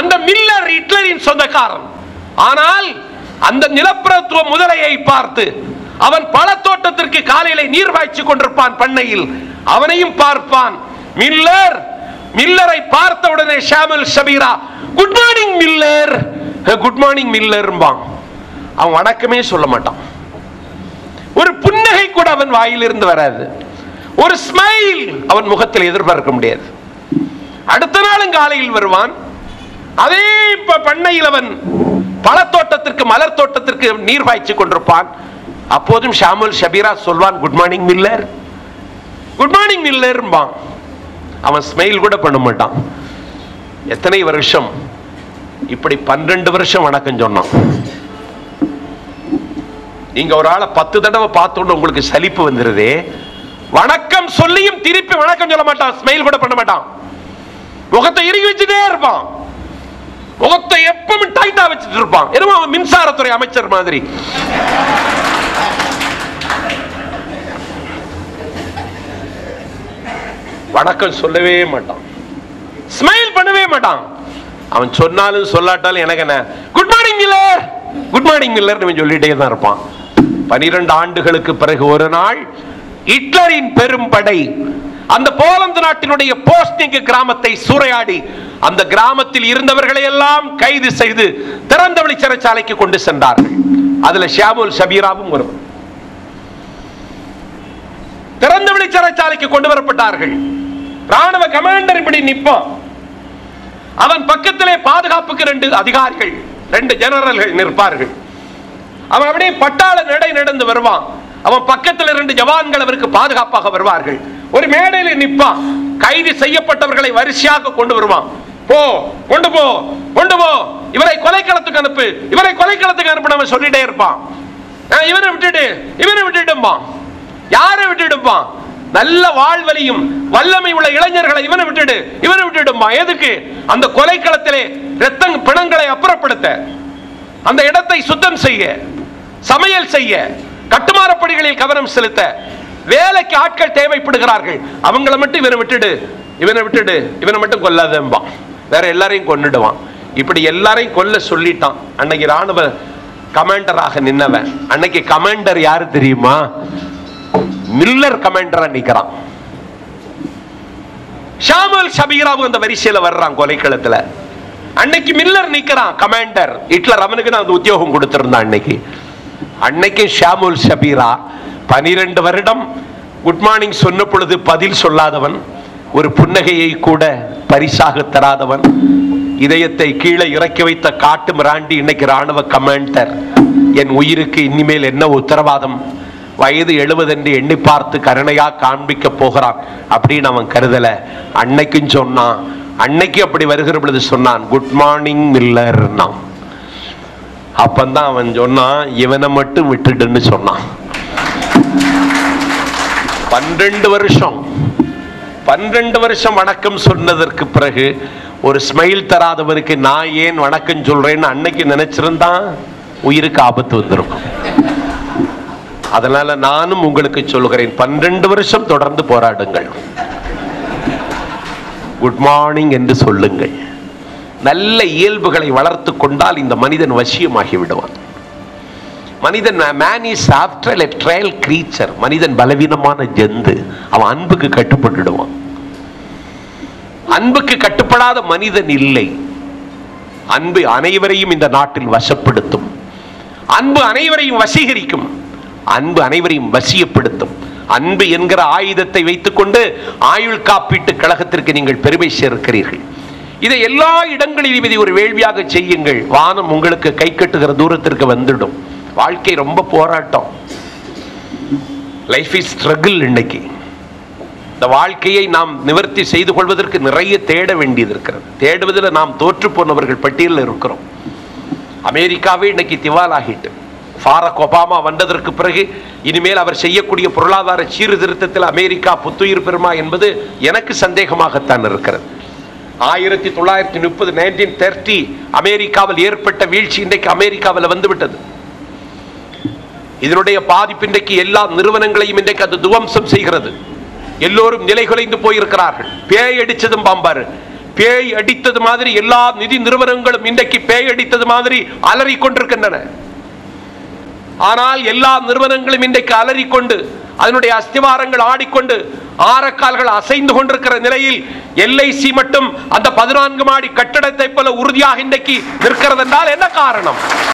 அந்த மில்லர் ஹிட்லரின் சொந்தக்காரன். ஆனால் அந்த நிலப்பிரபுத்துவ முதலையை பார்த்து அவன் பழத்தோட்டத்திற்கு காலையிலே நீர் பாய்ச்சி கொண்டிருப்பான் பண்ணையில், அவனையும் பார்ப்பான். மில்லரை பார்த்த உடனே Shamul Shabira good morning Miller, good morning Miller. அவன் வணக்கமே சொல்ல மாட்டான். ஒரு புன்னகை கூட அவன் வாயிலிருந்து வராது. ஒரு ஸ்மைல் அவன் முகத்தில் எதிர்பார்க்க முடியாது. அடுத்த நாளும் காலையில் வருவான். அதே பண்ணையில் அவன் பழத்தோட்டத்திற்கு மலர் தோட்டத்திற்கு நீர் பாய்ச்சி கொண்டிருப்பான். அப்போதும் ஷாமுல் ஷபீரா சொல்வான் good morning Miller, good morning Miller. அவன் ஸ்மைல் கூட பண்ண மாட்டான். எத்தனை வருஷம் இப்படி? 12 வருஷம் வணக்கம் சொன்னான். நீங்க ஒரு ஆளை 10 தடவை பார்த்தோன்னு உங்களுக்கு சலிப்பு வந்துருதே, வணக்கம் சொல்லியும் திருப்பி வணக்கம் சொல்ல மாட்டான், ஸ்மைல் கூட பண்ண மாட்டான். முகத்தை இறுகி வச்சுட்டே இருப்பான். முகத்தை எப்பவும் டைட்டா வச்சுட்டு இருப்பான். என்னமோ மின்சாரத்துறை அமைச்சர் மாதிரி. வணக்கம் சொல்லவே மாட்டான், ஸ்மைல் பண்ணவே மாட்டான். அவன் சொன்னாலும் சொல்லாட்டாலும் எனக்கு என்ன, good morning Miller, good morning Miller சொல்லிட்டே தான் இருப்பான். 12 ஆண்டுகளுக்கு பிறகு ஒரு நாள் ஹிட்லரின் பெரும் படை அந்த போலந்து நாட்டினுடைய போஸ்டிங் கிராமத்தை சூறையாடி அந்த கிராமத்தில் இருந்தவர்களை எல்லாம் கைது செய்து திறந்தவெளி சிறைச்சாலைக்கு கொண்டு சென்றார்கள். அதுல ஷாமுல் ஷபீராவும் ஒருவர். திறந்தவெளி சிறைச்சாலைக்கு கொண்டு வரப்பட்டார்கள். ராணுவ கமாண்டர் இப்படி நிற்பான். அவன் பக்கத்திலே பாதுகாப்புக்கு 2 அதிகாரிகள், 2 ஜெனரல்கள் நிற்பார்கள். அவன் அப்படியே பட்டாள நடை நடந்து வருவான். அவன் பக்கத்தில் 2 ஜவான்கள் அவருக்கு பாதுகாப்பாக வருவார்கள். ஒரு மேடையில் நிற்பான். கைது செய்யப்பட்டவர்களை வரிசையாக கொண்டு வருவான். போ, கொண்டு போ, கொண்டு போ, இவரை கொலைக்களத்துக்கு அனுப்பு, இவரை கொலைக்களத்துக்கு அனுப்பு சொல்லிட்டே இருப்பான். இவரை விட்டுடு, இவரை விட்டுடும்பான். யாரை விட்டுடும்பான்? நல்ல வாழ்வலியும் வல்லமை உள்ள இளைஞர்களை இவனை விட்டுடு, இவனை விட்டுடும்பான். எதுக்கு? அந்த கொலைக்களத்திலே இரத்த பிணங்களை அப்புறப்படுத்த, அந்த இடத்தை சுத்தம் செய்ய, சமையல் செய்ய, கட்டுமான பணிகளில் கவனம் செலுத்த வேலைக்கு ஆட்கள் தேவைப்படுகிறார்கள். அவங்களை மட்டும் இவனை விட்டுடு, இவனை விட்டுடு, இவனை மட்டும் கொல்லாதம்பான். வேற எல்லாரையும் கொன்னுடுவான். இப்படி எல்லாரையும் கொல்ல சொல்லிட்டான். அன்னைக்கு ராணுவ கமாண்டராக நின்னவன். அன்னைக்கு கமாண்டர் யாரு தெரியுமா? மில்லர் கமாண்டரா நிக்கிறான். ஷாமுல் ஷபீராவும் அந்த வரிசையில வர்றான் கொலைக்களத்துல. அன்னைக்கு மில்லர் நிக்கிறான் கமாண்டர். ஹிட்லர் அவனுக்கு தான் அந்த உத்தியோகம் கொடுத்திருந்தான். அன்னைக்கு ஷாமுல் ஷபீரா 12 வருடம் குட் மார்னிங் சொன்ன பொழுது பதில் சொல்லாதவன், ஒரு புன்னகையை கூட பரிசாக தராதவன், இதயத்தை கீழே இறக்கி வைத்த காட்டு மிராண்டி இன்னைக்கு ராணுவ கமாண்டர். என் உயிருக்கு இனிமேல் என்ன உத்தரவாதம்? வயது 70 என்று எண்ணி பார்த்து கருணையா காண்பிக்க போகிறான் அப்படின்னு அவன் கருதல. அன்னைக்கும் சொன்னான். அன்னைக்கு அப்படி வருகிற பொழுது சொன்னான் குட் மார்னிங் மில்லர். அப்பந்தான் அவன் சொன்னான் இவனை மட்டும் விட்டுடுன்னு சொன்னான். 12 வருஷம் வணக்கம் சொன்னதற்கு பிறகு ஒரு ஸ்மைல் தராதவருக்கு நான் ஏன் வணக்கம் சொல்றேன்னு அன்னைக்கு நினைச்சிருந்தான் உயிருக்கு ஆபத்து வந்திருக்கும். அதனால நானும் உங்களுக்கு சொல்கிறேன், 12 வருஷம் தொடர்ந்து போராடுங்கள். குட் மார்னிங் என்று சொல்லுங்கள். நல்ல இயல்புகளை வளர்த்து கொண்டால் இந்த மனிதன் வசியமாகி விடுவான். மனிதன் man is after a trial creature. மனிதன் பலவீனமான ஜந்து. அவன் அன்புக்கு கட்டுப்பட்டுடுவான். அன்புக்கு கட்டுப்படாத மனிதன் இல்லை. அன்பு அனைவரையும் இந்த நாட்டில் வசப்படுத்தும். அன்பு அனைவரையும் வசீகரிக்கும். அன்பு அனைவரையும் வசியப்படுத்தும். அன்பு என்கிற ஆயுதத்தை வைத்துக் கொண்டு ஆயுள் காப்பீட்டு கழகத்திற்கு நீங்கள் பெருமை சேர்க்கிறீர்கள். இதை எல்லா இடங்களிலும் இதை ஒரு வேள்வியாக செய்யுங்கள். வானம் உங்களுக்கு கை கட்டுகிற தூரத்திற்கு வந்துடும். வாழ்க்கை ரொம்ப போராட்டம். Life is struggle. இன்னைக்கு இந்த வாழ்க்கையை நாம் நிவர்த்தி செய்து கொள்வதற்கு நிறைய தேட வேண்டியது இருக்கிறது. தேடுவதில் நாம் தோற்று போனவர்கள் பட்டியலில் இருக்கிறோம். அமெரிக்காவே இன்னைக்கு திவாலாகிட்டு. பாரக் ஒபாமா வந்ததற்கு பிறகு இனிமேல் அவர் செய்யக்கூடிய பொருளாதார சீர்திருத்தத்தில் அமெரிக்கா புத்துயிர் பெறுமா என்பது எனக்கு சந்தேகமாகத்தான் இருக்கிறது. 1930 1930 அமெரிக்காவில் ஏற்பட்ட வீழ்ச்சி இன்றைக்கு அமெரிக்காவில் வந்துவிட்டது. இதனுடைய பாதிப்பு இன்றைக்கு எல்லா நிறுவனங்களையும் இன்றைக்கு அது துவம்சம் செய்கிறது. எல்லோரும் நிலை குலைந்து போயிருக்கிறார்கள். பேய் அடிச்சதும் பாம்பாரு. பேய் அடித்தது மாதிரி எல்லா நிதி நிறுவனங்களும் இன்றைக்கு பேய் அடித்தது மாதிரி அலறிக் கொண்டிருக்கின்றன. ஆனால் எல்லா நிறுவனங்களும் இன்றைக்கு அலறிக்கொண்டு அதனுடைய அஸ்திவாரங்கள் ஆடிக்கொண்டு ஆரக்கால்கள் அசைந்து கொண்டிருக்கிற நிலையில் LIC மட்டும் அந்த 14 மாடி கட்டடத்தை போல உறுதியாக இன்றைக்கு நிற்கிறது என்றால் என்ன காரணம்?